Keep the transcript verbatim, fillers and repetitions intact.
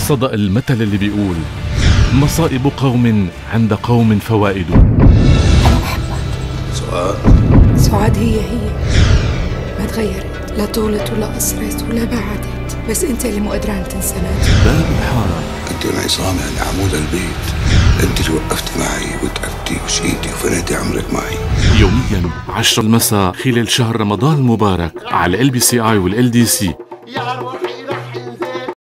صدق المثل اللي بيقول مصائب قوم عند قوم فوائد. أنا بحبك. سعاد سعاد هي هي، ما تغيرت، لا طولت ولا قصرت ولا بعدت، بس انت اللي مو قدران تنسانا. باب الحارة. انت والعصامة اللي عمود البيت، انت اللي وقفت معي وتعبتي وشقيتي وفنيتي عمرك معي. يوميا عشرة المساء خلال شهر رمضان المبارك على ال بي سي اي والال دي سي.